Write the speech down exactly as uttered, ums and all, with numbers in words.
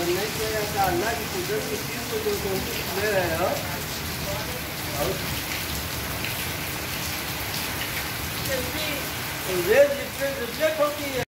नहीं किया जाता। अल्लाह की कुदरत की चीज़ को जो तुम ले रहे हो और रेज रिफ्लेक्ट होती है।